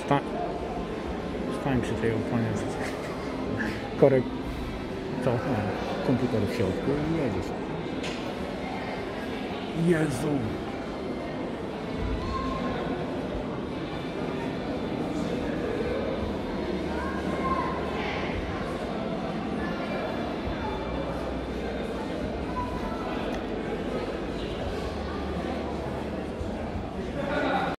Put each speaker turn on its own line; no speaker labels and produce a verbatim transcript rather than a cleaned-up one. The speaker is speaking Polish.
Sta stań przy tej oponie. Korek. Co? No, komputer w środku i jedziesz. Jezu!